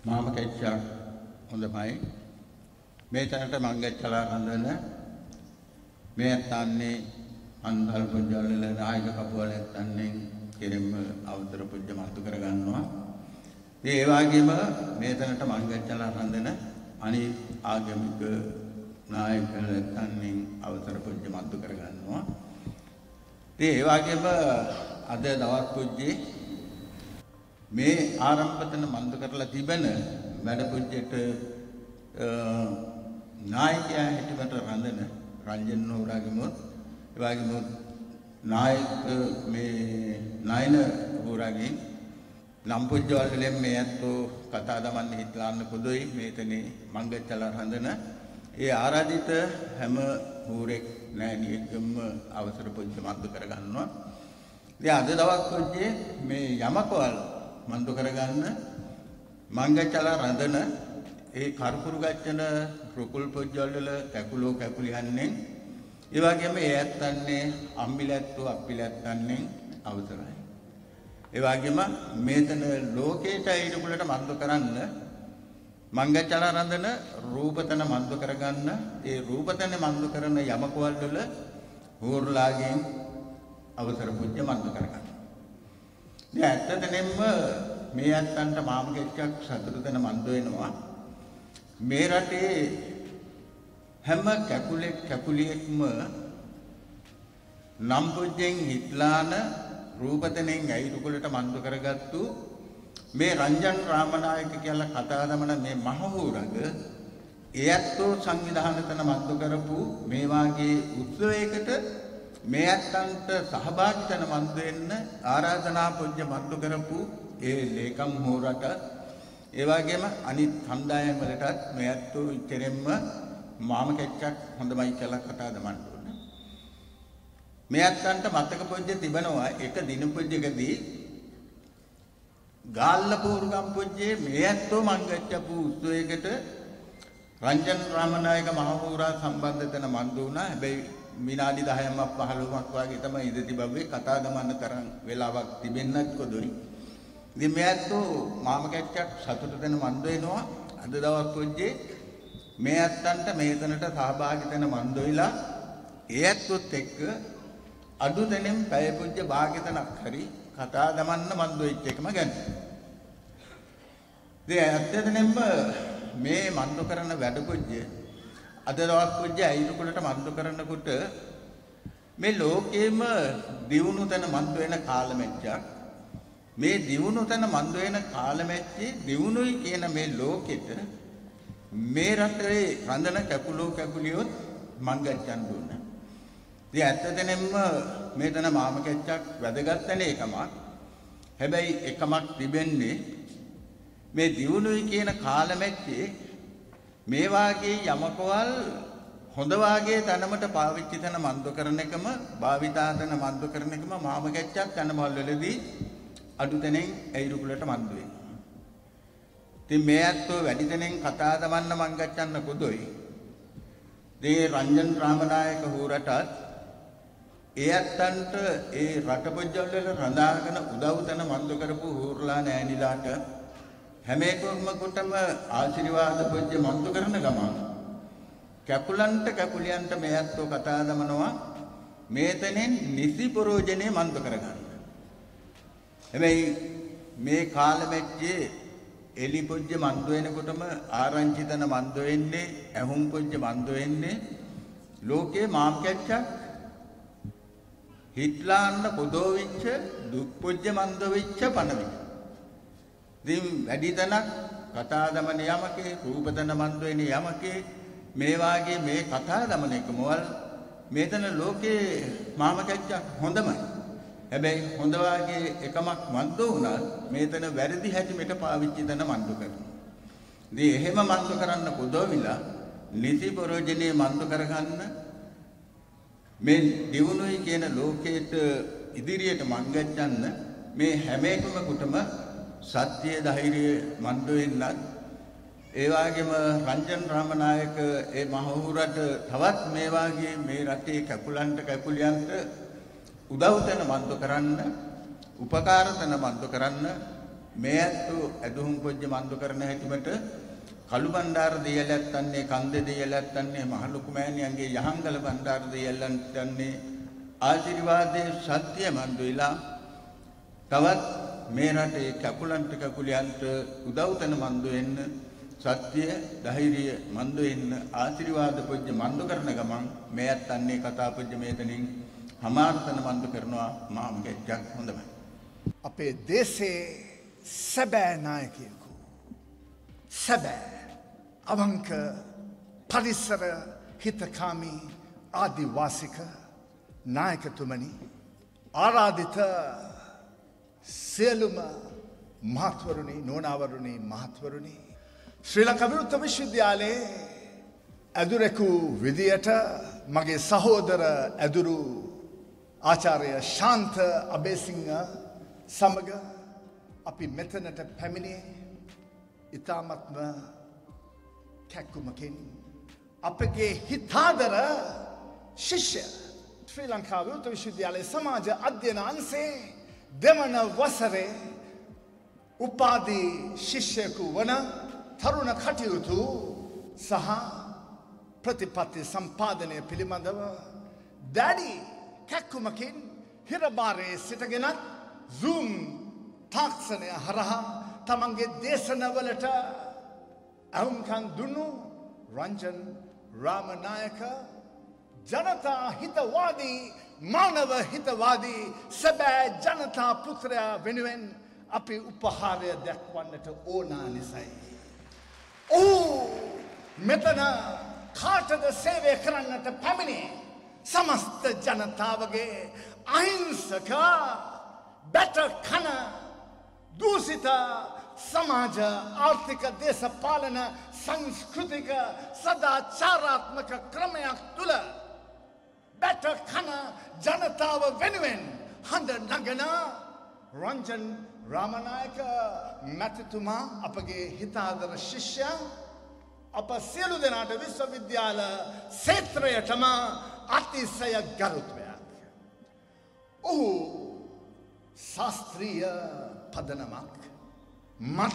මාම කෙච්චා හොඳමයි. මේ තැනට මංගච්ඡලා හඳන මේ තන්නේ අන්දල් පුජ්‍යවල නායක කපුවල තන්නේ කෙරෙම අවතර පුජ්‍ය මතු කර ගන්නවා. ඒ වගේම මේ තැනට මංගච්ඡලා හඳන අනිත් ආගමික නායකයන් තන්නේ අවතර පුජ්‍ය මතු කර ගන්නවා. ඒ වගේම අද දවස් පුජ්‍යේ මේ ආරම්භතන මන්ද කරලා තිබෙන වැඩ පුජ්‍යට නායකයා හිටවට රඳන රංජන් නෝරාගේම ඒ වගේම නායක මේ නයන නෝරාගේ නම් පුජ්‍යවලෙන් මේ අතෝ කතා දමන්නේ හිටලාන්න පොදොයි මේතනේ මංගච්ඡලා රඳන ඒ ආරාධිත හැම හූරෙක් නෑනියෙක්ම අවසර පුජ්‍ය මන්ද කර ගන්නවා. ඉතින් අද දවස් පුජ්‍යේ මේ යමකවල් මන්ද කරගන්න මංගච්ඡලා රඳන ඒ කරපුරු ගච්ඡන රුකුල් පොජ්ජවල කැකුලෝ කැකුලියන්නේ ඒ වගේම ඒ ඇත්තන්නේ අම්බිලැත්තෝ අප්පිලැත්තන්නේ අවසරයි. ඒ වගේම මේතන ලෝකේට ඊටුකුලට මන්ද කරන්න මංගච්ඡලා රඳන රූපතන මන්ද කරගන්න ඒ රූපතන මන්ද කරන යමකවල වල හෝර්ලාගෙන් අවසර පුජ්‍ය මන්ද කරගන්න. දැන් ඇත්තටම මේ අත්තන්ට මාම කෙච්චක් සතුටු දෙන මන්ද වෙනවා. මේ රටේ හැම කැකුලෙක් කැකුලියෙක්ම නම් පුජ්‍යෙන් හිටලාන රූපතනෙන් ඇයිරුකුලට මන්ද කරගත්තු මේ රංජන් රාමනායක කියලා කතා දමන මේ මහහූරග එයත්ෝ සංවිධානතන මන්ද කරපු මේ වාගේ උත්සවයකට මේ අත්තන්ට සහභාගී වෙන මන්ද වෙන්න ආරාධනා පුජ්‍ය මන්ද කරපු ඒ ලේකම් හෝරට ඒ වගේම අනිත් කණ්ඩායම් වලටත් මේ අත්තෝ ඉතරෙම්ම මාම කෙච්චක් හොඳමයි කියලා කතා දමන්න ඕනේ. මේ අත්තන්ට මතක පුජ්‍ය තිබෙනවා එක දින පුජ්‍යකදී ගාල්ලපූර්ගම් පුජ්‍යේ මේ අත්තෝ මංගච්ඡපු උත්සවයකට රංජන් රාමනායක මහහූරා සම්බන්ධ වෙන මන්ද වුණා. හැබැයි විනාඩි 10ක් 15ක් වගේ තමයි ඉඳ තිබ්බේ කතා දමන්න තරම් වෙලාවක් තිබෙන්නත් කොදොයි. ඉතින් මේ අතෝ මාම කැච්චක් සතුට දෙන මන්ද වෙනවා. අද දවස් පුජ්‍යේ මේ අත්තන්ට මේතනට සහභාගී වෙන මන්ද වෙලා ඒ අත්තොත් එක්ක අඩු දෙනෙන් පැය පුජ්‍ය භාග්‍යතනක් හරි කතා දමන්න මන්ද වෙච්ච එකම ගන්න. ඉතින් ඇත්තටම මේ මන්ද කරන වැඩ පුජ්‍ය අද දවස් පුජ්‍ය අයිරුකුලට මන්ද කරනකොට මේ ලෝකෙම දියුණු තැන මන්ද වෙන කාලෙච්චක් මේ දියුණු තැන මන්ද වෙන කාලෙච්චේ දියුණුයි කියන මේ ලෝකෙට මේ රටේ රඳන කැකුලෝ කැකුලියොත් මංගච්ඡන් දුන්න. ඉතින් ඇත්තටම මේ තන මාම කෙච්චක් වැදගත් වෙන එකමක්. හැබැයි එකමක් තිබෙන්නේ මේ දියුණුයි කියන කාලෙච්චේ මේ වාගේ යමකවල් හොඳ වාගේ තනමට පාවිච්චි කරන මන්ද කරන එකම භාවිතා කරන මන්ද කරන එකම මාම කෙච්චක් යන මල් වලදී අඩු තැනෙන් ඇයිරුකුලට මන්ද වෙනවා. ඉතින් මේ අත්ෝ වැඩි තැනෙන් කතා දමන්න මංගච්ඡන්න කොදොයි. මේ රංජන් රාමනායක හූරටත් ඒ අත්තන්ට ඒ රටපොජ්ජවල රඳාගෙන උදව් තන මන්ද කරපු හූර්ලා නෑනිලාට හැම එකමකටම ආශිර්වාද පුජ්‍ය මන්ද කරන ගමන් කැකුලන්ට කැකුලියන්ට මේ අත්ෝ කතා දමනවා මේතනෙන් නිසි ප්‍රෝජනේ මන්ද කරගන්න. හැබැයි මේ කාලෙච්චේ එලි පුජ්‍ය මන්ද වෙනකොටම ආරංචි තන මන්ද වෙන්නේ ඇහුම් පුජ්‍ය මන්ද වෙන්නේ ලෝකේ මාම් කැච්චක් හිට්ලාන්න පොදෝ වෙච්ච දුක් පුජ්‍ය මන්ද වෙච්ච පණවි. ඉතින් වැඩි තැනක් කතා දමන යමකේ රූපතන මන්ද වෙන යමකේ මේ වාගේ මේ කතා දමන එක මොවල් මේතන ලෝකේ මාම කැච්චක් හොඳමයි. හැබැයි හොඳ වාගේ එකමක් මන්ද වුණා මේතන වැරදි හැටි මෙට පාවිච්චි කරන මන්ද කරනවා. ඉතින් එහෙම මන්ද කරන්න පොදවිලා නිසි ප්‍රයෝජනේ මන්ද කරගන්න මේ දිනුනුයි කියන ලෝකයට ඉදිරියට මංගච්ඡන්න මේ හැම එකමකටම සත්‍ය ධෛර්යය මන්ද වෙන්නත් ඒ වගේම රංජන් රාමනායක ඒ මහහූරට තවත් මේ වාගේ මේ රටේ කැකුලන්ට කැකුලියන්ට උදව් තන මන්ද කරන්න උපකාර තන මන්ද කරන්න මේ ඇත්තු ඇදුම් පොජ්ජ මන්දු කරන හැටිමට කළු බණ්ඩාර දෙයලැත්තන්නේ කන්දේ දෙයලැත්තන්නේ මහලොකු මෑණියන්ගේ යහංගල බණ්ඩාර දෙයලැත්තන්නේ ආශිර්වාදයේ සත්‍ය මන්දු වෙලා තවත් මේ රටේ කකුලන්ට කකුලියන්ට උදව් තන මන්දු වෙන්න සත්‍ය ධෛර්යය මන්දු වෙන්න ආශිර්වාද පොජ්ජ මන්දු කරන ගමන් මේ ඇත්තන්නේ කතා පොජ්ජ මේතනින් හමාර්තන මන්දු කරනවා මාමගේ ජක් හොඳයි අපේ දේශේ සැබෑ නායකයෙකු සැබෑ අවංක පරිසර හිතකාමී ආදිවාසික නායකතුමනි ආරාධිත සියලුම මහත්වරුනි නෝනාවරුනි මහත්වරුනි ශ්‍රී ලංකා විරුද්ධ විශ්වවිද්‍යාලයේ ඇදුරෙකු විදියට මගේ සහෝදර ඇදුරු ආචාර්ය ශාන්ත අබේසිංහ සමග අපි මෙතනට පැමිණියේ ඉතාමත්ම කැක්කුමකින් අපගේ හිතාදර ශිෂ්‍ය ශ්‍රී ලංකා විරුද්ධ විශ්වවිද්‍යාලයේ සමාජ අධ්‍යයන අංශයේ දෙවන වසරේ උපාධි ශිෂ්‍යයෙකු වන තරුණ කටයුතු සහ ප්‍රතිපත්ති සම්පාදනය පිළිබඳව දැඩි කැක්කුමකින් හිරබාරයේ සිටගෙනත් Zoom තාක්ෂණය හරහා තමන්ගේ දේශනවලට අහුම්කන් දුන්නු රංජන් රාමනායක ජනතා හිතවාදී මානව හිතවාදී සැබෑ ජනතා පුත්‍රයා වෙනුවෙන් අපි උපහාරය දක්වන්නට ඕනා නිසයි. මෙතන කාටද සේවය කරන්නට පැමිණේ සමස්ත ජනතාවගේ අහිංසක බැට කන දූෂිත සමාජ ආර්ථික දේශපාලන සංස්කෘතික සදාචාරාත්මක ක්‍රමයක් තුළ බැට කන ජනතාව වෙනුවෙන් හඬ නගන රංජන් රාමනායක මැතිතුමා අපගේ හිතාදර ශිෂ්‍යයා අප සියලු දෙනාට විශ්වවිද්‍යාල ක්ෂේත්‍රයටම අතිශය ගරුත්වයක්. ඔහු ශාස්ත්‍රීය පදනමක් මත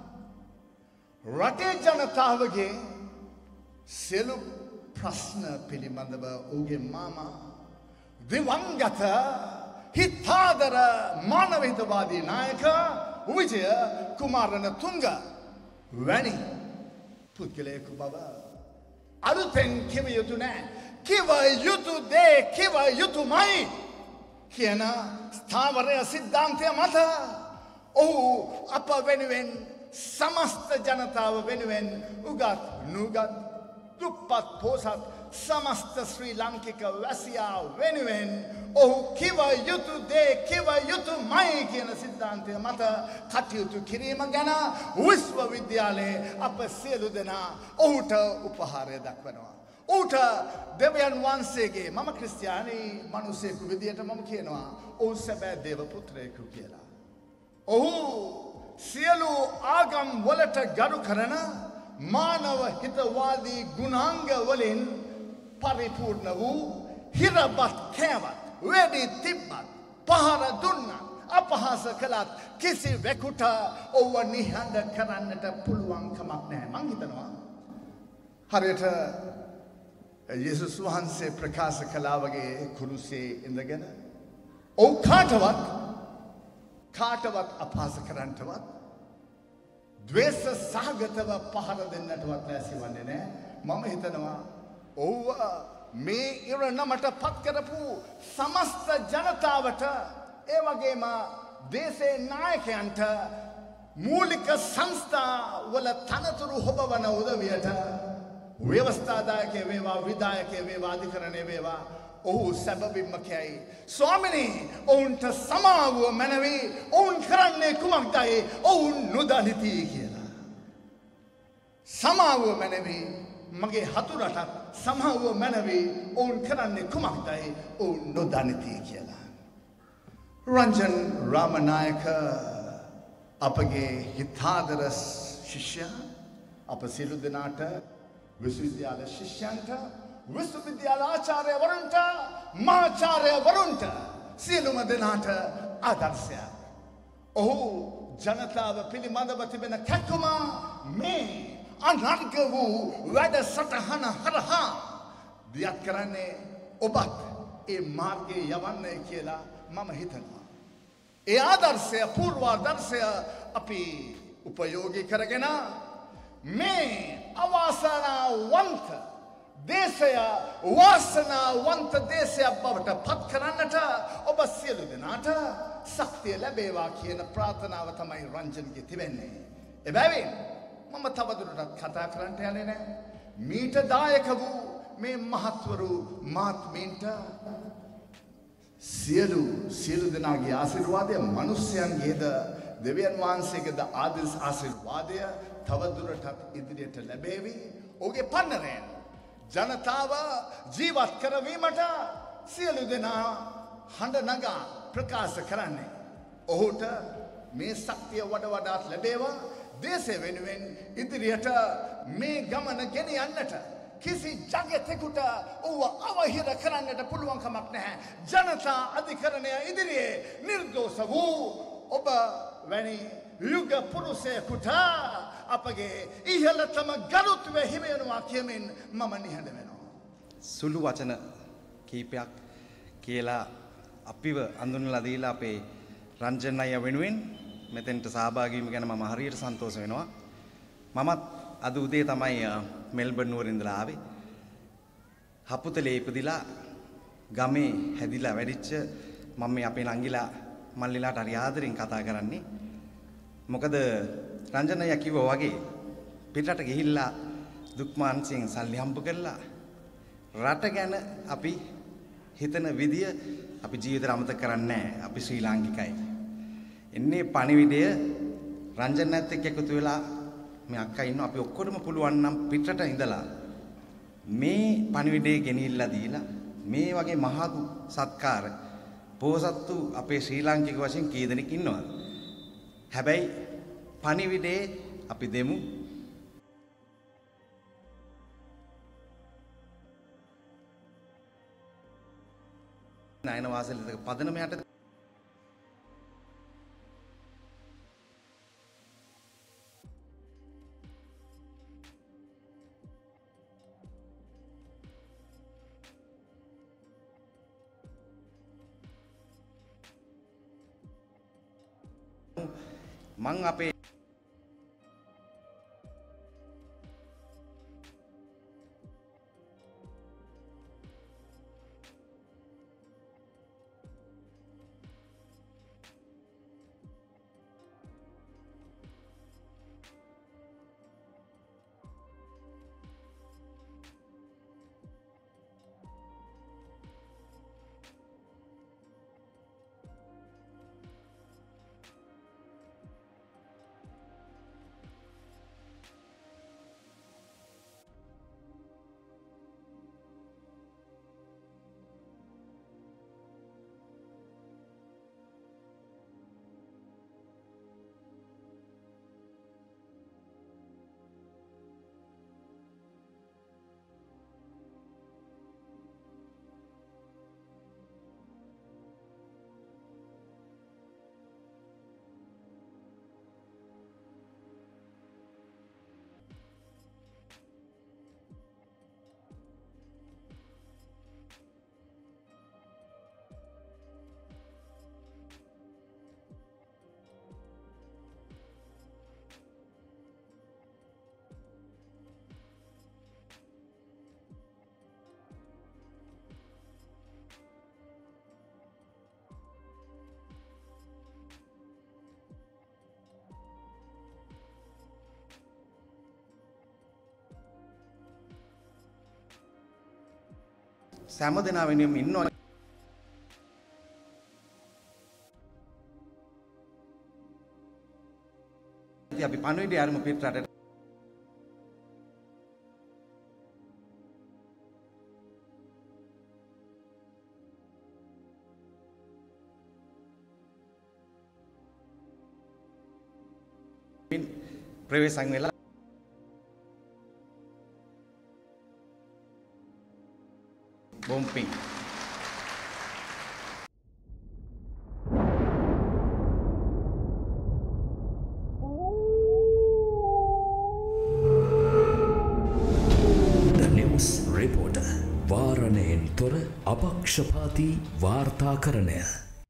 රටේ ජනතාවගේ සියලු ප්‍රශ්න පිළිබඳව ඔහුගේ මාමා දිවංගත හිතාදර මානව හිතවාදී නායක විජය කුමාරණතුංග වැනි පුද්ගලයෙකු බව අලුතෙන් කිව යුතු නෑ. කිව යුතු දේ කිව යුතුමයි කියන ස්ථාවරය සිද්ධාන්තය මත ඔහු අප වෙනුවෙන් සමස්ත ජනතාව වෙනුවෙන් උගත් නුගත් දුප්පත් පොසත් සමස්ත ශ්‍රී ලාංකික වැසියා වෙනුවෙන් ඔහු කිව යුතු දේ කිව යුතුමයි කියන සිද්ධාන්තය මත කටයුතු කිරීම ගැන විශ්වවිද්‍යාලයේ අප සියලු දෙනා ඔහුට උපහාරය දක්වනවා. ඌට දෙවියන් වහන්සේගේ මම ක්‍රිස්තියානි මිනිසෙකු විදියට මම කියනවා ඔහු සැබෑ දේව පුත්‍රයෙකු කියලා. ඔහු සියලු ආගම් වලට ගරු කරන මානව හිතවාදී ගුණාංග වලින් පරිපූර්ණ වූ හිරබත් කෑවත් වෙඩි තිබ්බත් පහර දුන්නත් අපහාස කළත් කිසිවෙකුට ඔව්ව නිහඬ කරන්නට පුළුවන් කමක් නැහැ. මං හිතනවා හරියට යේසුස් වහන්සේ ප්‍රකාශ කළා වගේ කුරුසේ ඉඳගෙන ඔව් කාටවත් අපහාස කරන්නටවත් ද්වේෂ සහගතව පහර දෙන්නටවත් ලෑස්ති වන්නේ නැහැ. මම හිතනවා ඔව්ව මේ ඉරණමට පත් කරපු සමස්ත ජනතාවට ඒ වගේම දේශේ නායකයන්ට මූලික සංස්ථා වල තනතුරු හොබවන උදවියට ව්‍යවස්ථාදායකය වේවා විධායකය වේවා අධිකරණය වේවා ඔහු සැබවින්ම කියයි ස්වාමිනී ඔවුන්ට සමාවුව මැනවි ඔවුන් කරන්නේ කුමක්දයි ඔවුන් නොදනිති කියලා. සමාවුව මැනවි මගේ හතුරටත් සමාවුව මැනවි ඔවුන් කරන්නේ කුමක්දයි ඔවුන් නොදනිති කියලා. රංජන් රාමනායක අපගේ හිතාදර ශිෂ්‍ය අප සියලු දෙනාට විශ්වවිද්‍යාල ශිෂ්‍යයන්ට විශ්වවිද්‍යාල ආචාර්යවරුන්ට මහාචාර්යවරුන්ට සියලුම දෙනාට ආදර්ශයක්. ඔහු ජනතාව පිළිබඳව තිබෙන කැක්කුම මේ අනර්ග වූ වැඩසටහන හරහා දියත් කරන්නේ ඔබත් ඒ මාර්ගයේ යවන්නයි කියලා මම හිතනවා. ඒ ආදර්ශය පූර්වාදර්ශය අපි උපයෝගී කරගෙන මේ අවාසනාවන්ත දේශය වාසනාවන්ත දේශයක් බවට පත් කරන්නට ඔබ සියලු දෙනාට ශක්තිය ලැබේවා කියන ප්‍රාර්ථනාව තමයි රංජන්ගේ තිබෙන්නේ. එබැවින් මම තවදුරටත් කතා කරන්නට යන්නේ නැහැ. මීට දායක වූ මේ මහත්වරු මාත්මීන්ට සියලු දෙනාගේ ආශිර්වාදය මිනිස්යන්ගේද දෙවියන් වහන්සේගේද ආශිර්වාදය තවදුරටත් ඉදිරියට ලැබේවි. ඔහුගේ පන්නරයෙන් ජනතාව ජීවත් කරවීමට සියලු දෙනා හඬ නගා ප්‍රකාශ කරන්නේ. ඔහුට මේ ශක්තිය වඩාත් ලැබේවා. දේශය වෙනුවෙන් ඉදිරියට මේ ගමන ගෙන යන්නට කිසි ජගතෙකුට ඌව අවහිර කරන්නට පුළුවන් කමක් නැහැ. ජනතා අධිකරණය ඉදිරියේ නිර්දෝෂ වූ ඔබ වැනි යුග පුරුෂයෙකුට අපගේ ඉහළතම ගරුත්වය හිමි වෙනවා කියමින් මම නිහඬ වෙනවා. සුළු වචන කීපයක් කියලා අපිව අඳුනලා දීලා අපේ රංජන් අයියා වෙනුවෙන් මෙතෙන්ට සහභාගී වීම ගැන මම හරියට සන්තෝෂ වෙනවා. මමත් අද උදේ තමයි මෙල්බර්න් නුවර ඉඳලා ආවේ. හපුතලේ ඉපදිලා ගමේ හැදිලා වැඩිච්ච මම මේ අපේ නංගිලා මල්ලිලාට හරි ආදරෙන් කතා කරන්නේ. මොකද රංජන් අයියා කිව්වා වගේ පිටරට ගිහිල්ලා දුක් මානසිකෙන් සල්ලි හම්බ කරලා රට ගැන අපි හිතන විදිය අපි ජීවිතේ අමතක කරන්නේ නැහැ. අපි ශ්‍රී ලාංකිකයි. එන්නේ පණිවිඩය රංජන්වත් එක්ක එකතු වෙලා මේ අක්කා ඉන්නවා අපි ඔක්කොටම පුළුවන් නම් පිටරට ඉඳලා මේ පණිවිඩය ගෙනිහිල්ලා දීලා මේ වගේ මහත් සත්කාර පොසත්තු අපේ ශ්‍රී ලාංකික වශයෙන් කී දෙනෙක් ඉන්නවද? හැබැයි පණිවිඩේ අපි දෙමු. නයන වාසල දෙක පදනම යට මං අපේ සෑම දෙනා වෙනුවෙන් ඉන්නවා. අපි පණිවිඩය අරමු පිටරට. ප්‍රවේශම් වෙලා Bumping. වාරණයෙන් තොර අපක්ෂපාතී වාර්තාකරණය